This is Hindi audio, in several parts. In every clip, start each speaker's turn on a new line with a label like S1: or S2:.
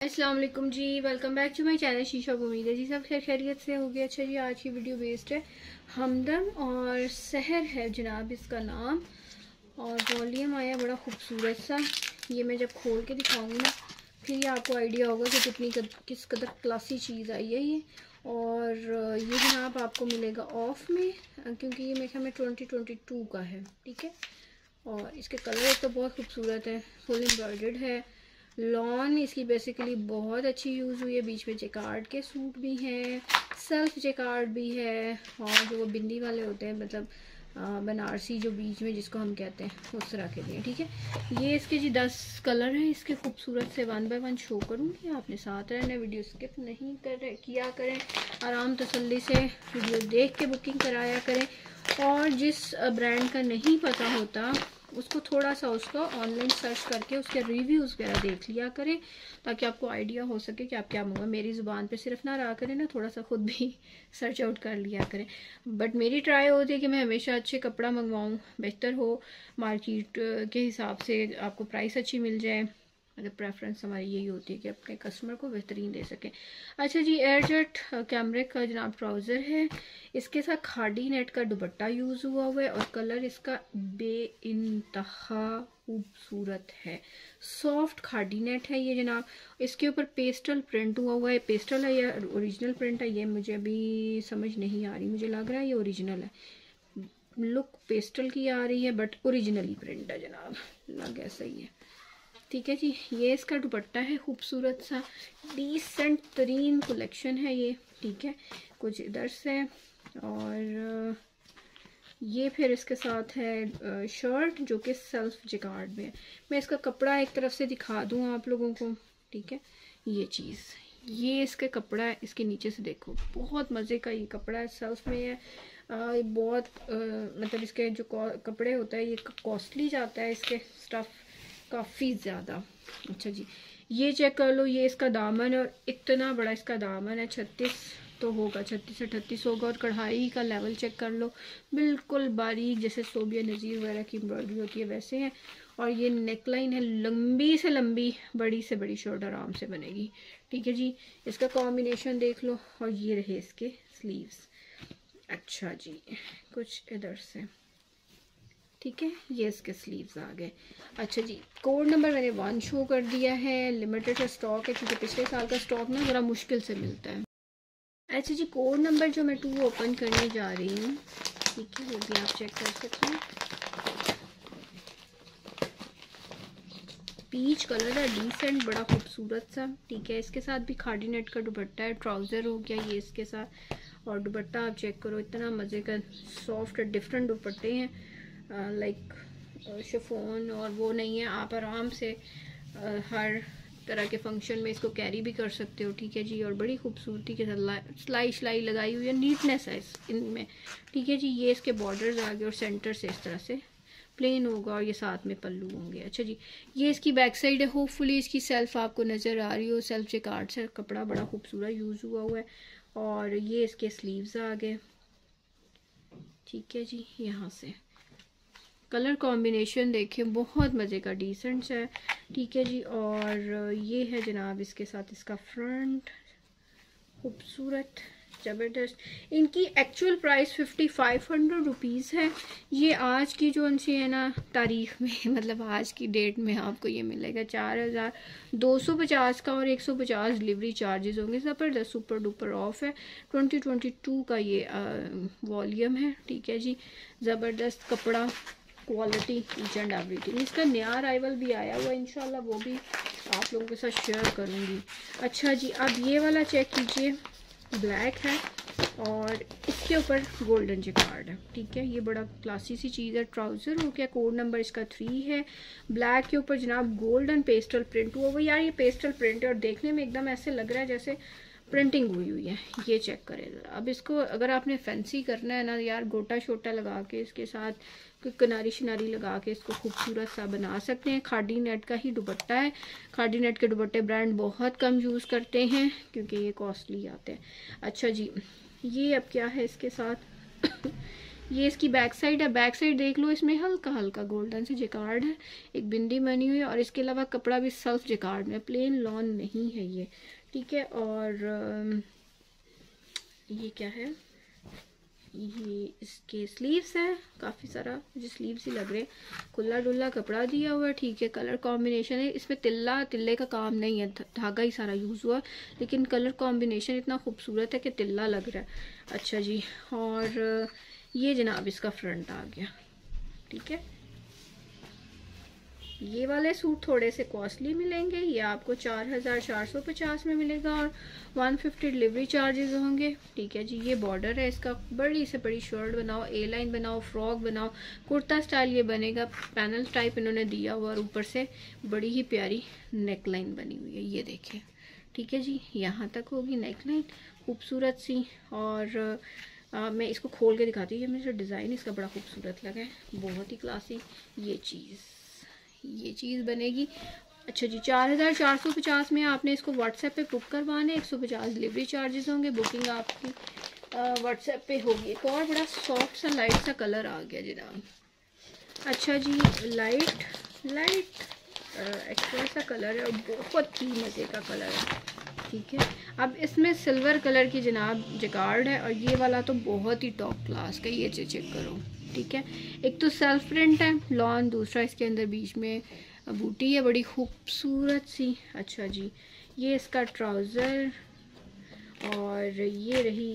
S1: अस्सलाम वालेकुम जी, welcome back to my channel Sheesha. उम्मीद है जी सब खैर खैरियत से होगी। अच्छा जी, आज की वीडियो बेस्ड है हमदम और सहर है जनाब इसका नाम, और वॉल्यूम आया बड़ा खूबसूरत सा। ये मैं जब खोल के दिखाऊंगी ना फिर ये आपको आइडिया होगा कि किस कदर क्लासी चीज़ आई है ये। और ये जनाब आपको मिलेगा ऑफ में, क्योंकि ये मेरे ख्याल में 2022 का है, ठीक है। और इसके कलर तो बहुत खूबसूरत है, फुल एम्ब्रॉयडर्ड है। लॉन इसकी बेसिकली बहुत अच्छी यूज़ हुई है, बीच में जेकार्ड के सूट भी हैं, सेल्फ जेकार्ड भी है, और जो वो बिंदी वाले होते हैं मतलब बनारसी जो बीच में जिसको हम कहते हैं उस तरह के लिए, ठीक है। ये इसके जी 10 कलर हैं इसके खूबसूरत से, 1 बाय 1 शो करूँगी। आपने साथ रहना, वीडियो स्किप नहीं किया करें, आराम तसल्ली से वीडियो देख के बुकिंग कराया करें। और जिस ब्रांड का नहीं पता होता उसको थोड़ा सा उसको ऑनलाइन सर्च करके उसके रिव्यूज़ वगैरह देख लिया करें, ताकि आपको आइडिया हो सके कि आप क्या मंगवाएं। मेरी ज़ुबान पे सिर्फ ना रहा करें ना, थोड़ा सा खुद भी सर्च आउट कर लिया करें। बट मेरी ट्राई होती है कि मैं हमेशा अच्छे कपड़ा मंगवाऊँ, बेहतर हो, मार्केट के हिसाब से आपको प्राइस अच्छी मिल जाए। मतलब प्रेफरेंस हमारी यही होती है कि अपने कस्टमर को बेहतरीन दे सकें। अच्छा जी, एयरजेट कैमरे का जनाब ट्राउज़र है, इसके साथ खाड़ी नेट का दुपट्टा यूज़ हुआ है, और कलर इसका बेइंतहा खूबसूरत है। सॉफ्ट खाड़ी नेट है ये जनाब, इसके ऊपर पेस्टल प्रिंट हुआ है। पेस्टल है या ओरिजिनल प्रिंट है ये मुझे अभी समझ नहीं आ रही, मुझे लग रहा है ये ओरिजिनल है। लुक पेस्टल की आ रही है बट ओरिजिनली प्रिंट है जनाब, लग ऐसा ही है, ठीक है जी। ये इसका दुपट्टा है खूबसूरत सा, डिसेंट तरीन कलेक्शन है ये, ठीक है। कुछ इधर से, और ये फिर इसके साथ है शर्ट जो कि सेल्फ जिकार्ड में है। मैं इसका कपड़ा एक तरफ से दिखा दूँ आप लोगों को, ठीक है। ये चीज़, ये इसका कपड़ा है, इसके नीचे से देखो, बहुत मज़े का ये कपड़ा है, सेल्फ में है। बहुत मतलब इसके जो कपड़े होता है ये कॉस्टली जाता है, इसके स्टफ़ काफ़ी ज़्यादा। अच्छा जी, ये चेक कर लो, ये इसका दामन है, और इतना बड़ा इसका दामन है, 36 तो होगा, 36 से 38 होगा। और कढ़ाई का लेवल चेक कर लो, बिल्कुल बारीक जैसे सोबिया नज़ीर वगैरह की एम्ब्रॉयडरी होती है वैसे है। और ये नेकलाइन है, लंबी से लंबी, बड़ी से बड़ी शर्ट आराम से बनेगी, ठीक है जी। इसका कॉम्बिनेशन देख लो, और ये रहे इसके स्लीव्स। अच्छा जी, कुछ इधर से, ठीक है, ये इसके स्लीव्स आ गए। अच्छा जी, कोड नंबर मैंने 1 शो कर दिया है, लिमिटेड स्टॉक है क्योंकि पिछले साल का स्टॉक ना ज़रा मुश्किल से मिलता है। अच्छा जी, कोड नंबर जो मैं 2 ओपन करने जा रही हूँ, ठीक है, वो भी आप चेक कर सकते हैं। पीच कलर है, डिसेंट, बड़ा खूबसूरत सा, ठीक है। इसके साथ भी खाड़ी नेट का दुपट्टा है, ट्राउज़र हो गया ये इसके साथ, और दुपट्टा आप चेक करो, इतना मज़े का सॉफ्ट डिफरेंट दुपट्टे हैं, लाइक शिफॉन और वो नहीं है। आप आराम से हर तरह के फंक्शन में इसको कैरी भी कर सकते हो, ठीक है जी। और बड़ी खूबसूरती के साथ सिलाई लगाई हुई है, नीटनेस है इनमें, ठीक है जी। ये इसके बॉर्डर्स आ गए, और सेंटर से इस तरह से प्लेन होगा, और ये साथ में पल्लू होंगे। अच्छा जी, ये इसकी बैक साइड है, होपफुली इसकी सेल्फ आपको नज़र आ रही हो। सेल्फ जेकार्ड से कपड़ा बड़ा खूबसूरत यूज़ हुआ है, और ये इसके स्लीव्स आ गए, ठीक है जी। यहाँ से कलर कॉम्बिनेशन देखिए, बहुत मज़े का डिसेंट है, ठीक है जी। और ये है जनाब इसके साथ इसका फ्रंट, खूबसूरत ज़बरदस्त। इनकी एक्चुअल प्राइस 5500 रुपीज़ है। ये आज की जो उनसे है ना तारीख में मतलब आज की डेट में आपको ये मिलेगा 4250 का, और 150 डिलीवरी चार्जेस होंगे। ज़बरदस्त सुपर डुपर ऑफ है, 2022 का ये वॉल्यूम है, ठीक है जी। ज़बरदस्त कपड़ा, क्वालिटी, ईच एंड एवरीथिंग। इसका नया अराइवल भी आया हुआ है, इंशाल्लाह वो भी आप लोगों के साथ शेयर करूँगी। अच्छा जी, अब ये वाला चेक कीजिए, ब्लैक है और इसके ऊपर गोल्डन जेकार्ड है, ठीक है। ये बड़ा क्लासी सी चीज़ है। ट्राउज़र हो गया, कोड नंबर इसका 3 है। ब्लैक के ऊपर जनाब गोल्डन पेस्टल प्रिंट हुआ। वो यार ये पेस्टल प्रिंट है, और देखने में एकदम ऐसे लग रहा है जैसे प्रिंटिंग हुई हुई है। ये चेक करें। अब इसको अगर आपने फैंसी करना है ना यार, गोटा शोटा लगा के इसके साथ कोई किनारी शिनारी लगा के इसको खूबसूरत सा बना सकते हैं। खाड़ी नेट का ही दुपट्टा है। खाड़ी नेट के दुपट्टे ब्रांड बहुत कम यूज़ करते हैं क्योंकि ये कॉस्टली आते हैं। अच्छा जी, ये अब क्या है इसके साथ ये इसकी बैक साइड है। बैक साइड देख लो, इसमें हल्का हल्का गोल्डन से जिकार्ड है, एक बिंदी बनी हुई है, और इसके अलावा कपड़ा भी सेल्फ जिकार्ड में, प्लेन लॉन नहीं है ये, ठीक है। और ये क्या है, ये इसके स्लीव्स है, काफ़ी सारा मुझे स्लीव्स ही लग रहे हैं, खुला डुल्ला कपड़ा दिया हुआ है, ठीक है। कलर कॉम्बिनेशन है, इसमें तिल्ले का काम नहीं है, धागा ही सारा यूज़ हुआ, लेकिन कलर कॉम्बिनेशन इतना खूबसूरत है कि तिल्ला लग रहा है। अच्छा जी, और ये जनाब इसका फ्रंट आ गया, ठीक है। ये वाले सूट थोड़े से कॉस्टली मिलेंगे, ये आपको 4450 में मिलेगा, और 150 डिलीवरी चार्जेस होंगे, ठीक है जी। ये बॉर्डर है इसका, बड़ी से बड़ी शर्ट बनाओ, ए लाइन बनाओ, फ्रॉक बनाओ, कुर्ता स्टाइल ये बनेगा, पैनल टाइप इन्होंने दिया हुआ, और ऊपर से बड़ी ही प्यारी नेक लाइन बनी हुई है, ये देखें, ठीक है जी। यहाँ तक होगी नेक लाइन खूबसूरत सी, और मैं इसको खोल के दिखाती हूँ, मुझे डिज़ाइन इसका बड़ा खूबसूरत लगा है, बहुत ही क्लासी ये चीज़ बनेगी। अच्छा जी, 4450 में आपने इसको व्हाट्सएप पे बुक करवाना है, 150 डिलीवरी चार्जेस होंगे, बुकिंग आपकी व्हाट्सएप पे होगी। एक और बड़ा सॉफ्ट सा लाइट सा कलर आ गया जनाब। अच्छा जी, लाइट एक्स्ट्रा सा कलर है, और बहुत ही मज़े का कलर है, ठीक है। अब इसमें सिल्वर कलर की जनाब जकार्ड है, और ये वाला तो बहुत ही टॉप क्लास का, ये चेक करो, ठीक है। एक तो सेल्फ प्रिंट है लॉन, दूसरा इसके अंदर बीच में बूटी है बड़ी खूबसूरत सी। अच्छा जी, ये इसका ट्राउज़र, और ये रही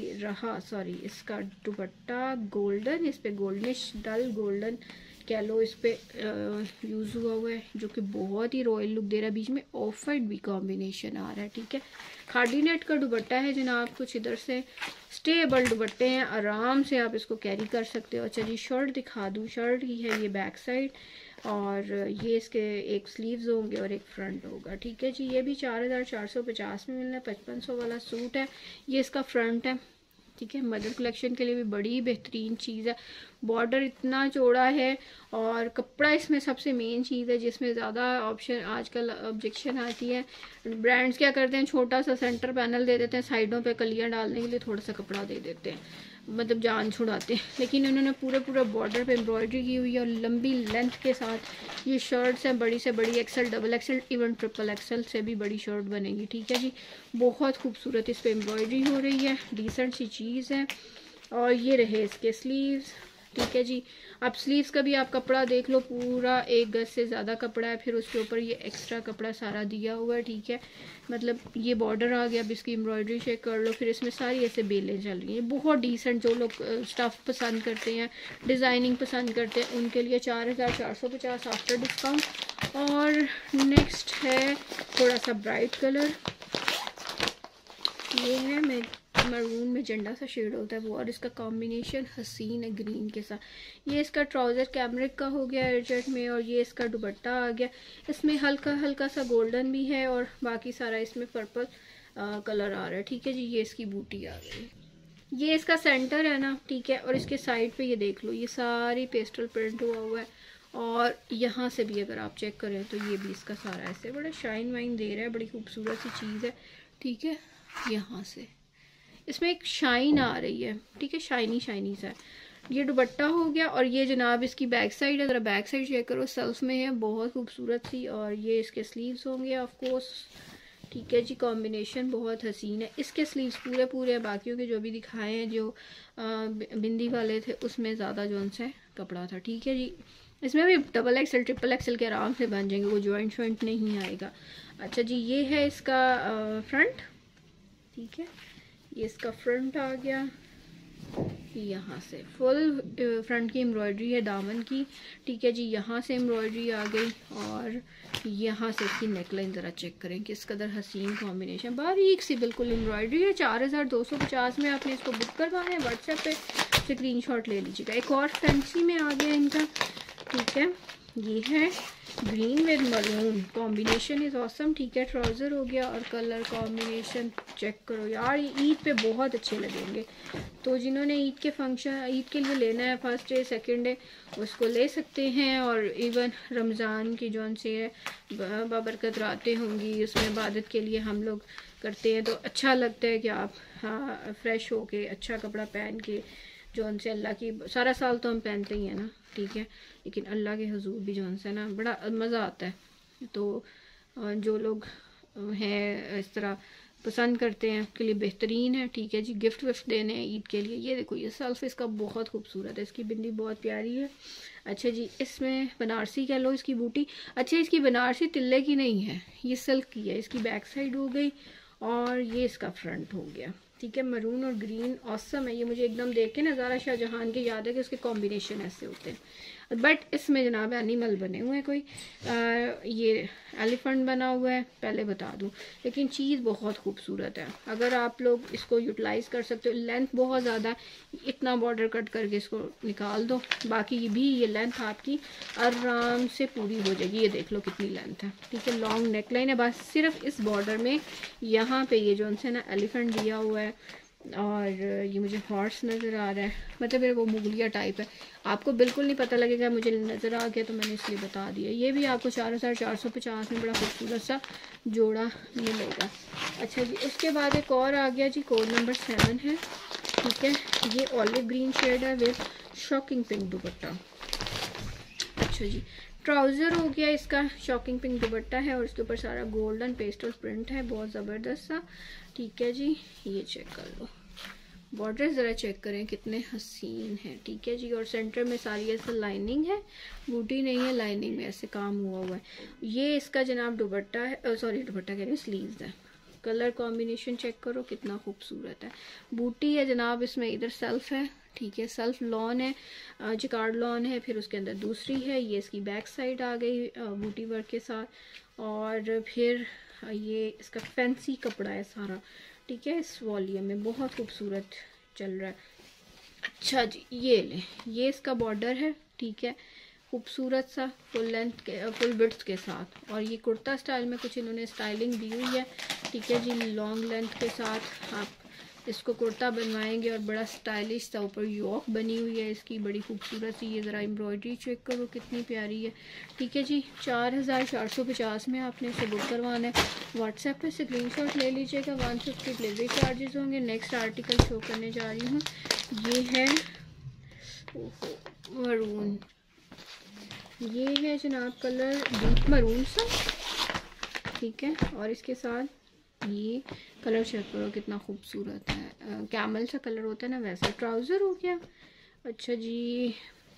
S1: इसका दुपट्टा गोल्डन, इस पे गोल्डनिश डल गोल्डन कह लो, इस पे यूज़ हुआ है, जो कि बहुत ही रॉयल लुक दे रहा है, बीच में ऑफ वाइट भी कॉम्बिनेशन आ रहा है, ठीक है। खादी नेट का दुपट्टा है जनाब, कुछ इधर से स्टेबल दुपट्टे हैं, आराम से आप इसको कैरी कर सकते हो। अच्छा जी, शर्ट दिखा दूँ, शर्ट की है ये बैक साइड, और ये इसके एक स्लीव्स होंगे और एक फ्रंट होगा, ठीक है जी। ये भी 4450 में मिलना है, 5500 वाला सूट है, ये इसका फ्रंट है, ठीक है। मदर कलेक्शन के लिए भी बड़ी बेहतरीन चीज़ है, बॉर्डर इतना चौड़ा है, और कपड़ा इसमें सबसे मेन चीज़ है जिसमें ज़्यादा ऑप्शन आजकल ऑब्जेक्शन आती है। ब्रांड्स क्या करते हैं, छोटा सा सेंटर पैनल दे देते हैं, साइडों पे कलियां डालने के लिए थोड़ा सा कपड़ा दे देते हैं, मतलब जान छुड़ाते हैं, लेकिन उन्होंने पूरे बॉर्डर पे एम्ब्रॉयडरी की हुई है, और लंबी लेंथ के साथ ये शर्ट्स हैं, बड़ी से बड़ी, XL, double XL, even triple XL से भी बड़ी शर्ट बनेगी, ठीक है जी। बहुत खूबसूरत इस पर एम्ब्रॉयडरी हो रही है, डिसेंट सी चीज़ है। और ये रहे इसके स्लीव्स, ठीक है जी। अब स्लीव्स का भी आप कपड़ा देख लो, पूरा 1 गज से ज़्यादा कपड़ा है, फिर उसके ऊपर ये एक्स्ट्रा कपड़ा सारा दिया हुआ है, ठीक है। मतलब ये बॉर्डर आ गया, अब इसकी एम्ब्रॉयडरी चेक कर लो, फिर इसमें सारी ऐसे बेलें चल रही हैं, बहुत डिसेंट। जो लोग स्टफ़ पसंद करते हैं, डिज़ाइनिंग पसंद करते हैं, उनके लिए 4450 आफ्टर डिस्काउंट। और नेक्स्ट है थोड़ा सा ब्राइट कलर, ये है मरून में झंडा सा शेड होता है वो, और इसका कॉम्बिनेशन हसीन है ग्रीन के साथ। ये इसका ट्राउज़र कैमरिक का हो गया एयरजेट में, और ये इसका दुपट्टा आ गया, इसमें हल्का हल्का सा गोल्डन भी है, और बाकी सारा इसमें पर्पल कलर आ रहा है, ठीक है जी। ये इसकी बूटी आ गई, ये इसका सेंटर है ना, ठीक है। और इसके साइड पे ये देख लो, ये सारी पेस्टल प्रिंट हुआ है, और यहाँ से भी अगर आप चेक करें तो ये भी इसका सारा ऐसे बड़ा शाइन वाइन दे रहा है, बड़ी खूबसूरत सी चीज़ है, ठीक है। यहाँ से इसमें एक शाइन आ रही है, ठीक है, शाइनी सा है। ये दुपट्टा हो गया, और ये जनाब इसकी बैक साइड है, ज़रा बैक साइड चेक करो, सेल्फ में है, बहुत खूबसूरत सी। और ये इसके स्लीव्स होंगे ऑफ कोर्स, ठीक है जी। कॉम्बिनेशन बहुत हसीन है, इसके स्लीव्स पूरे हैं, बाकियों के जो भी दिखाए हैं जो बिंदी वाले थे उसमें ज़्यादा जो उनसे कपड़ा था, ठीक है जी। इसमें भी डबल एक्सेल ट्रिपल एक्सेल के आराम से बन जाएंगे, वो जॉइंट नहीं आएगा। अच्छा जी, ये है इसका फ्रंट, ठीक है। ये इसका फ्रंट आ गया, यहाँ से फुल फ्रंट की एम्ब्रॉयडरी है दामन की, ठीक है जी। यहाँ से एम्ब्रॉयडरी आ गई, और यहाँ से इसकी नेकलाइन ज़रा चेक करें किस कदर हसीन कॉम्बिनेशन, बारीक सी बिल्कुल एम्ब्रॉयडरी है। 4250 में आपने इसको बुक करवाना है, व्हाट्सएप पे स्क्रीनशॉट ले लीजिएगा। एक और फैंसी में आ गया इनका, ठीक है। ये है green with maroon, combination is awesome, ठीक है। ट्राउज़र हो गया, और कलर कॉम्बिनेशन चेक करो यार, ये ईद पे बहुत अच्छे लगेंगे। तो जिन्होंने ईद के लिए लेना है, फर्स्ट डे सेकंड डे, उसको ले सकते हैं। और इवन रमज़ान की जौन सी है बाबरकत रातें होंगी, उसमें इबादत के लिए हम लोग करते हैं, तो अच्छा लगता है कि आप फ्रेश होके अच्छा कपड़ा पहन के जौन से अल्लाह की सारा साल तो हम पहनते ही हैं ना, ठीक है, लेकिन अल्लाह के हुजूर भी जौन से ना बड़ा मज़ा आता है। तो जो लोग हैं इस तरह पसंद करते हैं उसके लिए बेहतरीन है, ठीक है जी। गिफ्ट विफ्ट देने हैं ईद के लिए। ये देखो ये सेल्फ इसका बहुत खूबसूरत है, इसकी बिंदी बहुत प्यारी है। अच्छा जी, इसमें बनारसी कह लो इसकी बूटी। अच्छा, इसकी बनारसी तिल्ले की नहीं है, ये सिल्क की है। इसकी बैक साइड हो गई और ये इसका फ्रंट हो गया, ठीक है। मरून और ग्रीन ऑसम है ये। मुझे एकदम देख के ना ज़ारा शाहजहान की याद है कि उसके कॉम्बिनेशन ऐसे होते हैं, बट इसमें जनाब एनिमल बने हुए हैं। कोई ये एलिफेंट बना हुआ है, पहले बता दूं, लेकिन चीज़ बहुत खूबसूरत है। अगर आप लोग इसको यूटिलाइज़ कर सकते हो। लेंथ बहुत ज़्यादा, इतना बॉर्डर कट करके इसको निकाल दो, बाकी भी ये लेंथ आपकी आराम से पूरी हो जाएगी। ये देख लो कितनी लेंथ है, ठीक है। लॉन्ग नेक लाइन है, बस सिर्फ इस बॉर्डर में यहाँ पे ये जो उनसे ना एलिफेंट दिया हुआ है और ये मुझे हॉर्स नज़र आ रहा है, मतलब वो मुगलिया टाइप है। आपको बिल्कुल नहीं पता लगेगा, मुझे नज़र आ गया तो मैंने इसलिए बता दिया। ये भी आपको 4450 में बड़ा खूबसूरत सा जोड़ा मिलेगा। अच्छा जी, उसके बाद एक और आ गया जी, कोड नंबर 7 है, ठीक है। ये ऑलिव ग्रीन शेड है विद शॉकिंग पिंक दुपट्टा। अच्छा जी, ट्राउज़र हो गया इसका, शॉकिंग पिंक दुपट्टा है और इसके ऊपर सारा गोल्डन पेस्टल प्रिंट है, बहुत ज़बरदस्त सा, ठीक है जी। ये चेक कर लो, बॉर्डर ज़रा चेक करें कितने हसीन हैं, ठीक है जी। और सेंटर में सारी ऐसे लाइनिंग है, बूटी नहीं है, लाइनिंग में ऐसे काम हुआ है। ये इसका जनाब दुपट्टा है, सॉरी दुपट्टा कह रही हूँ, स्लीव्स है। कलर कॉम्बिनेशन चेक करो कितना खूबसूरत है। बूटी है जनाब इसमें, इधर सेल्फ है, ठीक है, सेल्फ लॉन है, जिकार्ड लॉन है, फिर उसके अंदर दूसरी है। ये इसकी बैक साइड आ गई बूटी वर्क के साथ, और फिर ये इसका फैंसी कपड़ा है सारा, ठीक है। इस वॉल्यूम में बहुत खूबसूरत चल रहा है। अच्छा जी, ये ले, ये इसका बॉर्डर है, ठीक है, खूबसूरत सा फुल लेंथ के फुल विड्थ के साथ। और ये कुर्ता स्टाइल में कुछ इन्होंने स्टाइलिंग दी हुई है, ठीक है जी। लॉन्ग लेंथ के साथ आप इसको कुर्ता बनवाएंगे और बड़ा स्टाइलिश सा ऊपर योक बनी हुई है इसकी, बड़ी खूबसूरत सी। ये ज़रा एम्ब्रॉयडरी चेक करो कितनी प्यारी है, ठीक है जी। 4450 में आपने इसे बुक करवाना है। व्हाट्सएप पे स्क्रीनशॉट ले लीजिएगा, 150 डिलीवरी चार्जेस होंगे। नेक्स्ट आर्टिकल शो करने जा रही हूँ, ये है मरून, ये है जनाब कलर डीप मरून सा, ठीक है। और इसके साथ ये कलर चेक करो कितना खूबसूरत है, कैमल सा कलर होता है ना वैसा। ट्राउज़र हो गया। अच्छा जी,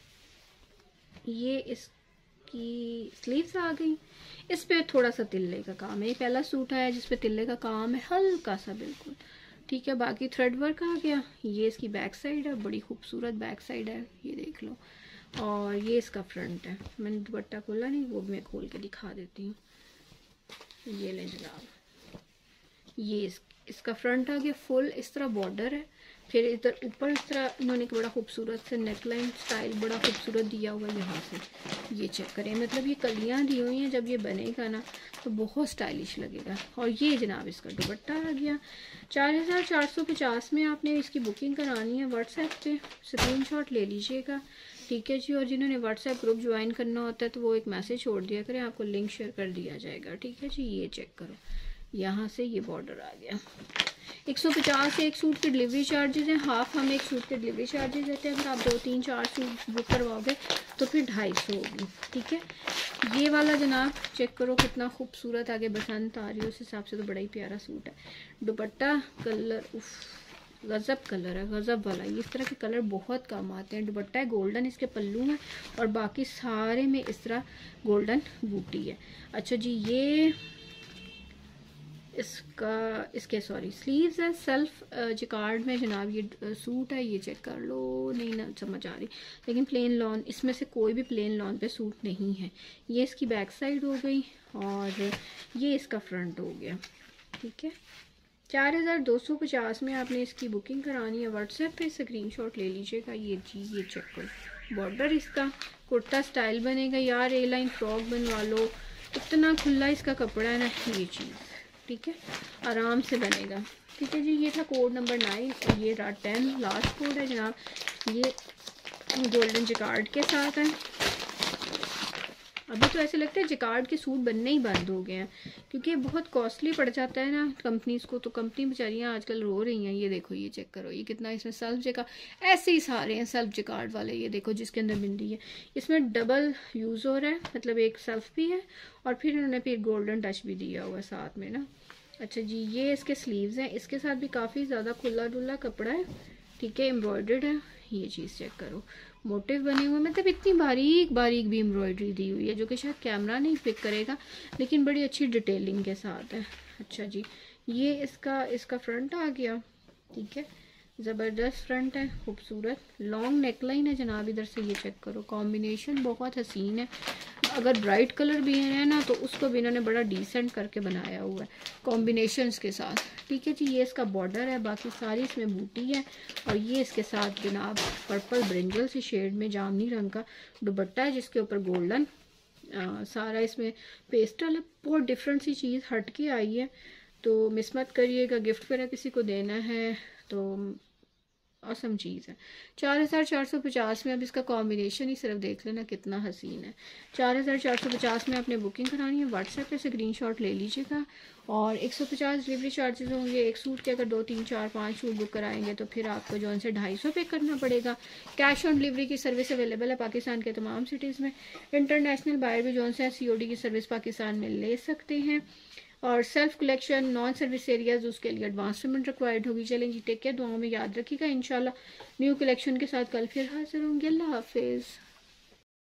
S1: ये इसकी स्लीव्स आ गई, इस पे थोड़ा सा तिल्ले का काम है। ये पहला सूट आया जिस पे तिल्ले का काम है, हल्का सा बिल्कुल, ठीक है। बाकी थ्रेड वर्क आ गया। ये इसकी बैक साइड है, बड़ी खूबसूरत बैक साइड है, ये देख लो। और ये इसका फ्रंट है, मैंने दुपट्टा खोला नहीं, वो भी मैं खोल के दिखा देती हूँ। ये ले जनाब, ये इसका फ्रंट आ गया फुल, इस तरह बॉर्डर है। फिर इधर ऊपर इस तरह इन्होंने बड़ा खूबसूरत से नेकलाइन स्टाइल बड़ा खूबसूरत दिया हुआ है यहाँ से। ये चेक करें, मतलब ये कलियाँ दी हुई हैं, जब ये बनेगा ना तो बहुत स्टाइलिश लगेगा। और ये जनाब इसका दुपट्टा आ गया। 4450 में आपने इसकी बुकिंग करानी है। व्हाट्सएप पे स्क्रीनशॉट ले लीजिएगा, ठीक है जी। और जिन्होंने व्हाट्सएप ग्रुप ज्वाइन करना होता है तो वो एक मैसेज छोड़ दिया करें, आपको लिंक शेयर कर दिया जाएगा, ठीक है जी। ये चेक करो, यहाँ से ये बॉर्डर आ गया। 150 एक सूट के डिलीवरी चार्जेस हैं, हाफ हम एक सूट के डिलीवरी चार्जेस देते हैं। अगर आप 2 3 4 सूट बुक करवाओगे तो फिर 250 होगी, ठीक है। ये वाला जनाब चेक करो कितना खूबसूरत, आगे बसंत आ रही है उस हिसाब से तो बड़ा ही प्यारा सूट है। दुपट्टा कलर गज़ब कलर है, गज़ब वाला। इस तरह के कलर बहुत कम आते हैं। दुपट्टा है गोल्डन, इसके पल्लू हैं और बाकी सारे में इस तरह गोल्डन बूटी है। अच्छा जी, ये इसके सॉरी स्लीव्स है, सेल्फ जिकार्ड में जनाब ये सूट है। ये चेक कर लो, नहीं ना समझ आ रही, लेकिन प्लेन लॉन, इसमें से कोई भी प्लेन लॉन पे सूट नहीं है। ये इसकी बैक साइड हो गई और ये इसका फ्रंट हो गया, ठीक है। 4250 में आपने इसकी बुकिंग करानी है। व्हाट्सएप पे स्क्रीनशॉट ले लीजिएगा। ये जी, ये चेक करो, बॉर्डर इसका कुर्ता स्टाइल बनेगा यार, ए लाइन फ्रॉक बनवा लो, इतना खुला इसका कपड़ा है ना, ये चीज़, ठीक है, आराम से बनेगा, ठीक है जी। ये था कोड नंबर 9 और ये रहा 10 लास्ट कोड है जनाब। ये गोल्डन जिकार्ड के साथ है, अभी तो ऐसे लगता है जिकार्ड के सूट बनने ही बंद हो गए हैं, क्योंकि ये बहुत कॉस्टली पड़ जाता है ना कंपनीज को, तो कंपनी बेचारियाँ आजकल रो रही हैं। ये देखो, ये चेक करो, ये कितना इसमें सेल्फ जिकार्ड, ऐसे ही सारे हैं सेल्फ जिकार्ड वाले। ये देखो जिसके अंदर बिंदी है, इसमें डबल यूज़ हो रहा है, मतलब एक सेल्फ भी है और फिर इन्होंने फिर गोल्डन टच भी दिया हुआ है साथ में ना। अच्छा जी, ये इसके स्लीव्स हैं, इसके साथ भी काफ़ी ज़्यादा खुला डुला कपड़ा है, ठीक है, एम्ब्रॉयडर्ड है। ये चीज़ चेक करो, मोटिव बने हुए, मतलब इतनी बारीक बारीक भी एम्ब्रॉयडरी दी हुई है जो कि शायद कैमरा नहीं पिक करेगा, लेकिन बड़ी अच्छी डिटेलिंग के साथ है। अच्छा जी, ये इसका फ्रंट आ गया, ठीक है, ज़बरदस्त फ्रंट है, खूबसूरत लॉन्ग नेकलाइन है जनाब। इधर से ये चेक करो, कॉम्बिनेशन बहुत हसीन है। अगर ब्राइट कलर भी है ना तो उसको भी इन्होंने बड़ा डिसेंट करके बनाया हुआ है कॉम्बिनेशंस के साथ, ठीक है जी। ये इसका बॉर्डर है, बाकी सारी इसमें बूटी है और ये इसके साथ जनाब पर्पल ब्रिंजल से शेड में जामनी रंग का दुपट्टा है जिसके ऊपर गोल्डन सारा इसमें पेस्टल है। बहुत डिफरेंट सी चीज़ हट के आई है, तो मिस मत करिएगा, गिफ्ट वगैरह किसी को देना है तो औसम चीज़ है। 4450 में, अब इसका कॉम्बिनेशन ही सिर्फ देख लेना कितना हसीन है। 4450 में आपने बुकिंग करानी है, व्हाट्सएप पे स्क्रीनशॉट ले लीजिएगा और 150 डिलीवरी चार्जेस होंगे। एक सूट के अगर 2 3 4 5 सूट बुक कराएंगे तो फिर आपको जो से 250 पे करना पड़ेगा। कैश ऑन डिलीवरी की सर्विस अवेलेबल है पाकिस्तान के तमाम सिटीज़ में। इंटरनेशनल बायर भी जो से COD की सर्विस पाकिस्तान में ले सकते हैं और self collection non service areas उसके लिए एडवांस पेमेंट रिक्वायर्ड होगी। चलें जी, टेक केयर, दुआओं में याद रखिएगा। इंशाल्लाह न्यू कलेक्शन के साथ कल फिर हाजिर होंगे। अल्लाह हाफिज़।